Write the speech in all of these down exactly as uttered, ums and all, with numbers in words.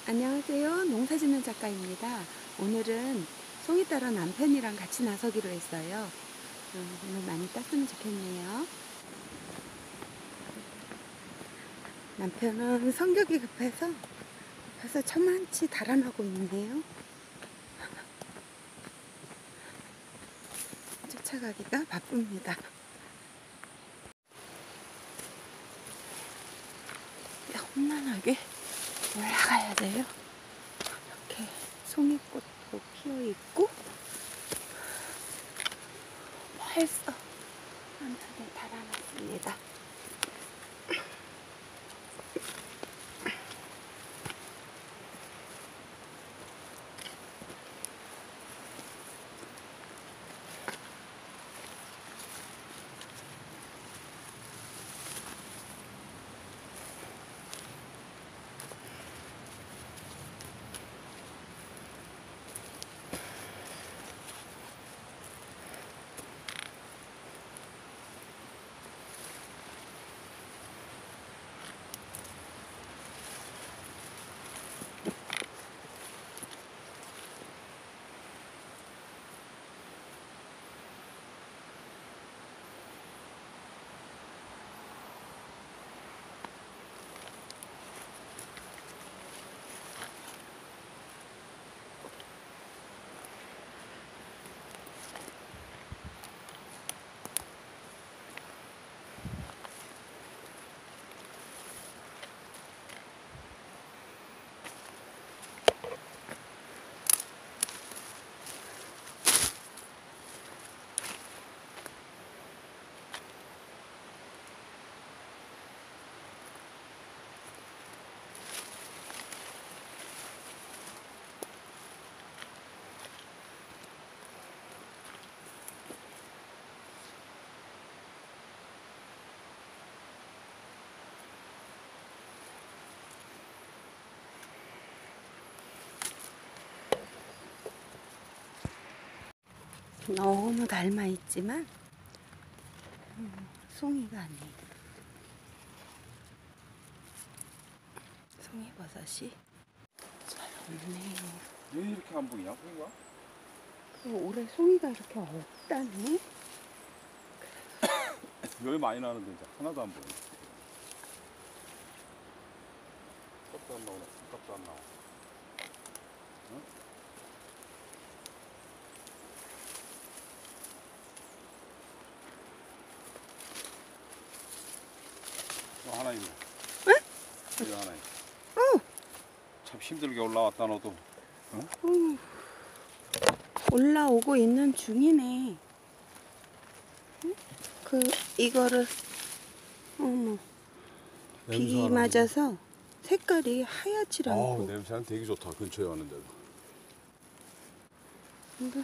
안녕하세요. 농사짓는 작가입니다. 오늘은 송이 따러 남편이랑 같이 나서기로 했어요. 음, 오늘 많이 땄으면 좋겠네요. 남편은 성격이 급해서 벌써 저만치 달아나고 있네요. 쫓아가기가 바쁩니다. 험난하게 올라가야 돼요. 이렇게 송이꽃도 피어 있고 벌써 남편이 달아났습니다. 너무 닮아 있지만 음, 송이가 아니에요. 송이버섯이 잘 없네요. 왜 이렇게 안 보이냐, 송이가? 그 올해 송이가 이렇게 없다네. 여기 많이 나는데 이제 하나도 안 보여. 값도 안 나오네. 값도 안 나와. 응? 어, 하나 있네. 응? 여기 하나 있네. 어. 참 힘들게 올라왔다 너도. 응? 어. 올라오고 있는 중이네. 응? 그 이거를 어머 비 맞아서 색깔이 하얗질 않고. 아우, 냄새는 되게 좋다. 근처에 왔는데도. 근데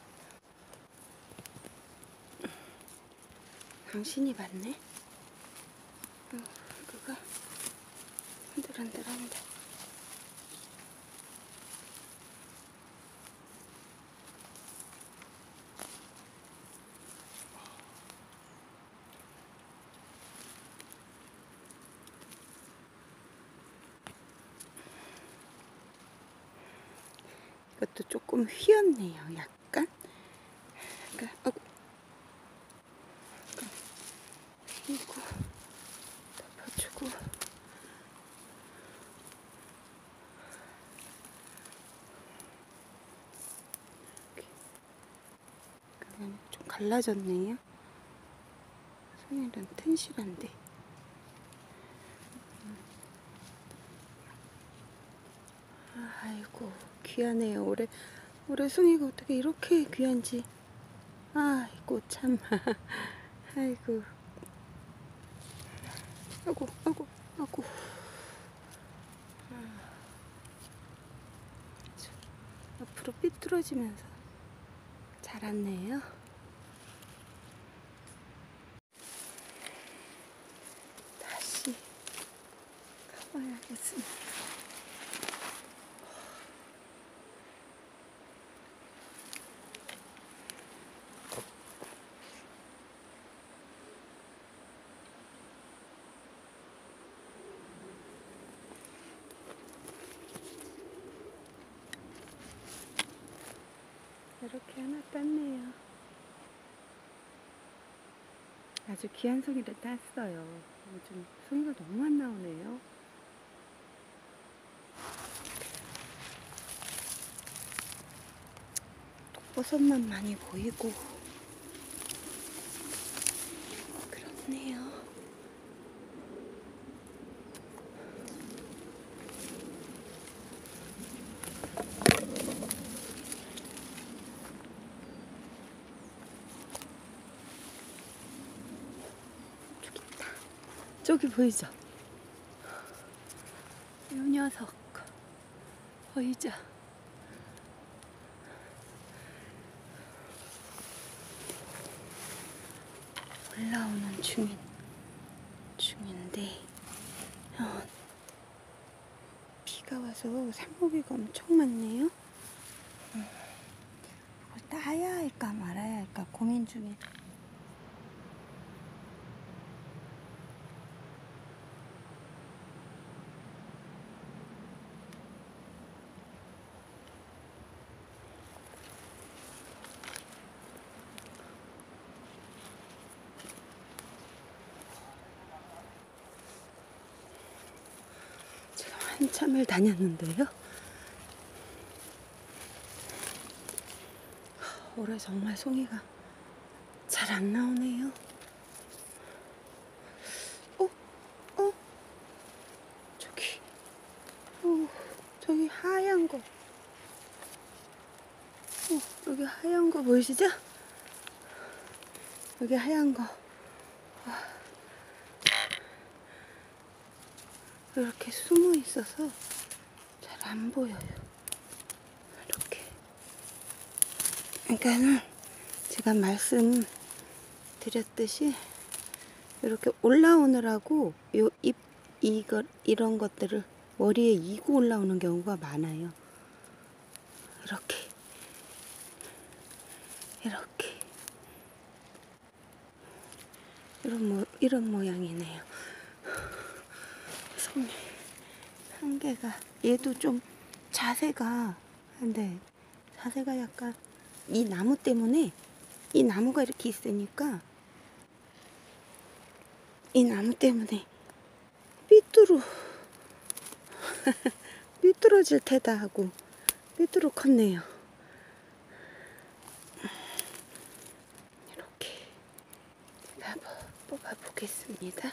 당신이 봤네. 어, 그가 흔들흔들한데. 이것도 조금 휘었네요. 약간. 그러니까 어, 휘고 덮어주고. 그냥 좀 갈라졌네요. 송이는 튼실한데. 아이고 귀하네요. 올해 올해 송이가 어떻게 이렇게 귀한지. 아이고 참. 아이고 아이고 아이고 아이고. 앞으로 삐뚤어지면서 자랐네요. 다시 가봐야겠습니다. 이렇게 하나 땄네요. 아주 귀한 송이를 땄어요. 요즘 송이가 너무 안 나오네요. 독버섯만 많이 보이고 그렇네요. 저기 있다. 저기 보이죠? 이 녀석 보이죠? 올라오는 중인 중인데 어, 비가 와서 산모기가 엄청 많네요. 음, 이걸 따야 할까 말아야 할까 고민 중에. 한참을 다녔는데요. 올해 정말 송이가 잘 안 나오네요. 어? 어? 저기, 어, 저기 하얀 거. 어, 여기 하얀 거 보이시죠? 여기 하얀 거. 이렇게 숨어 있어서 잘 안 보여요. 이렇게. 그러니까는 제가 말씀드렸듯이 이렇게 올라오느라고 요 잎 이거 이런 것들을 머리에 이고 올라오는 경우가 많아요. 이렇게 이렇게 이런 모 이런 모양이네요. 송이 한 개가 얘도 좀 자세가 근데 자세가 약간 이 나무 때문에 이 나무가 이렇게 있으니까 이 나무 때문에 삐뚤어 삐뚤어질 테다 하고 삐뚤어 컸네요. 이렇게 제가 뽑아 보겠습니다.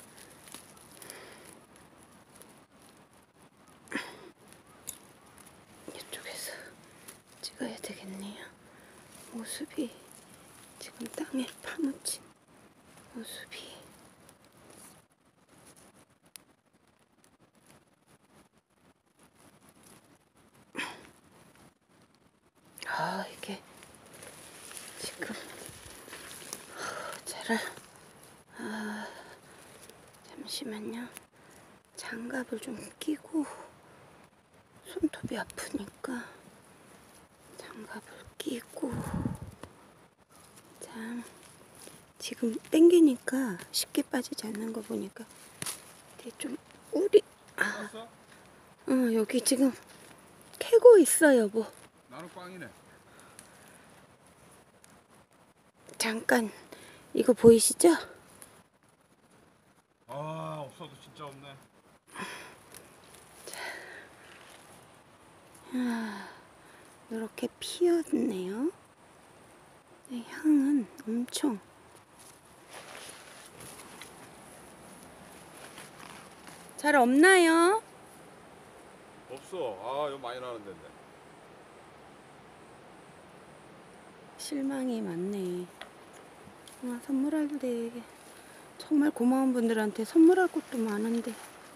이쪽에서 찍어야 되겠네요. 모습이 지금 땅에 파묻힌 모습이 아 이게 지금 자랄 아 잠시만요. 장갑을 좀 끼고 손톱이 아프니까 장갑을 끼고 참 지금 땡기니까 쉽게 빠지지 않는 거 보니까 되게 좀 우리 아 어, 여기 지금 캐고 있어 여보. 나는 꽝이네. 잠깐 이거 보이시죠? 아 없어도 진짜 없네. 아, 이렇게 피었네요. 네, 향은 엄청 잘 없나요? 없어. 아 이거 많이 나는 데인데. 실망이 많네. 아, 선물할 때 정말 고마운 분들한테 선물할 것도 많은데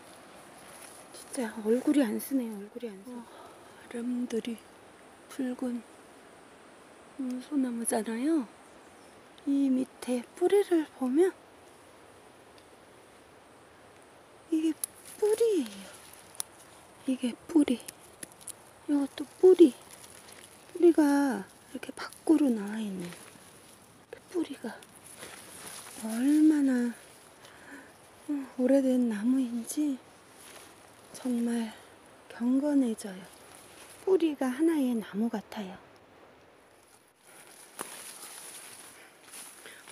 진짜 얼굴이 안 쓰네요. 얼굴이 안 써. 어, 람들이 붉은 음, 소나무잖아요. 이 밑에 뿌리를 보면 이게 뿌리예요. 이게 뿌리. 이것도 뿌리. 뿌리가 이렇게 밖으로 나와 있네. 뿌리가 얼마나 오래된 나무인지 정말 경건해져요. 뿌리가 하나의 나무 같아요.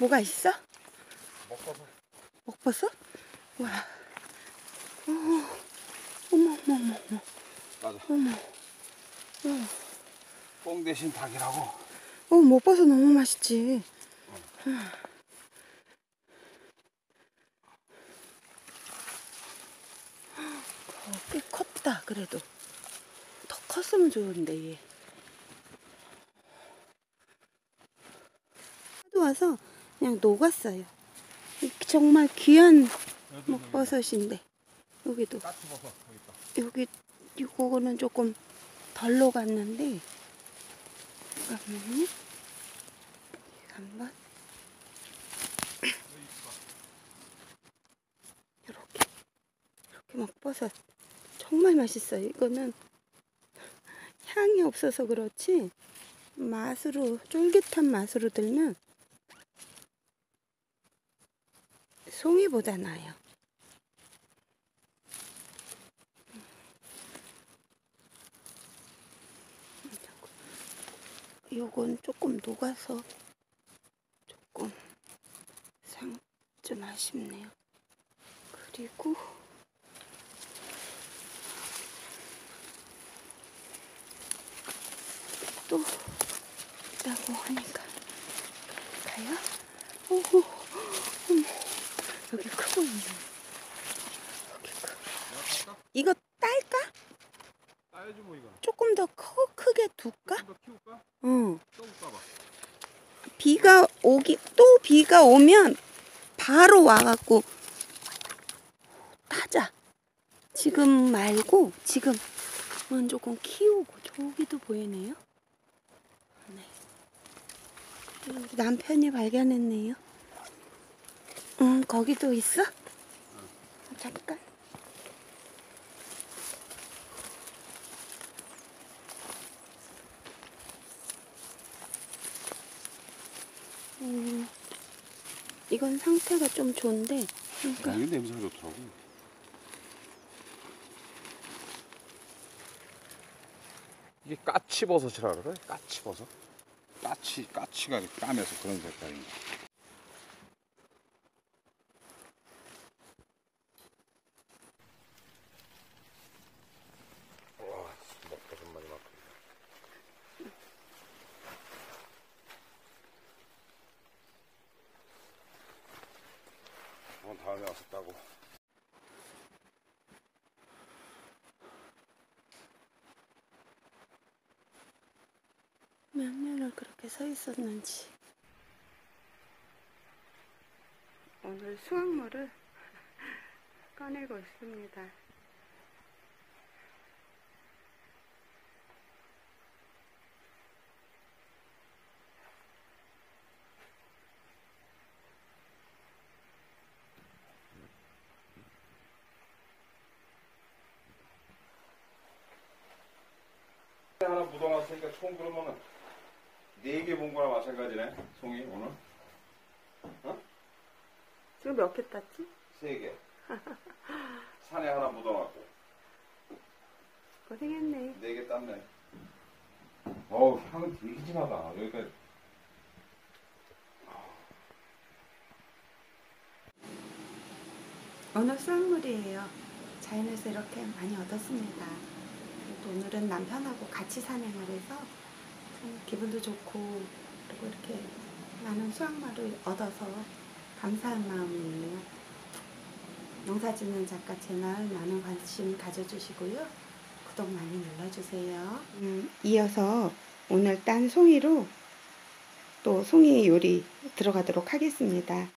뭐가 있어? 먹어서. 먹버섯? 와. 어, 어머, 어머, 어머, 어머. 맞아. 어머. 어, 뽕 대신 닭이라고. 어, 먹버섯 너무 맛있지. 어, 꽤 컸다, 그래도. 더 컸으면 좋은데, 얘. 하도 와서 그냥 녹았어요. 정말 귀한 먹버섯인데. 여기도. 까치버섯 여기 있다. 여기, 이거는 조금 덜 녹았는데. 잠깐만요. 한번. 이렇게. 이렇게 먹버섯. 정말 맛있어요. 이거는 향이 없어서 그렇지 맛으로 쫄깃한 맛으로 들면 송이보다 나아요. 요건 조금 녹아서 조금 상 좀 아쉽네요. 그리고 또 있다고 하니까 가요? 오호, 어머, 여기 크고 있네. 여기 크. 이거 딸까? 따야지 뭐 이거. 조금 더 커, 크게 둘까? 좀 더 키울까? 응. 또 볼까봐. 비가 오기 또 비가 오면 바로 와갖고 타자. 지금 말고 지금은 조금 키우고 저기도 보이네요. 네. 우리 남편이 발견했네요. 응, 거기도 있어? 응. 잠깐. 음, 이건 상태가 좀 좋은데. 그러니까 이게 냄새가 좋더라고. 이게 까치버섯이라 그래? 까치버섯? 까치, 까치가 까매서 그런 색깔인가. 와, 먹버섯 많이 맞다. 어, 다음에 와서 따고. 몇 년을 그렇게 서 있었는지. 오늘 수확물을 꺼내고 있습니다. 하나 묻어놨으니까 총 그러면은 네 개 본 거랑 마찬가지네. 송이 오늘. 어? 지금 몇 개 땄지? 세 개. 산에 하나 묻어놨고. 고생했네. 네 개 땄네. 어우, 향은 되게 진하다. 여기까지. 오늘 수확물이에요. 자연에서 이렇게 많이 얻었습니다. 그래도 오늘은 남편하고 같이 산행을 해서 좀 기분도 좋고 그리고 이렇게 많은 수확물을 얻어서 감사한 마음이 있네요. 농사짓는 작가 채널 많은 관심 가져주시고요. 구독 많이 눌러주세요. 음, 이어서 오늘 딴 송이로 또 송이 요리 들어가도록 하겠습니다.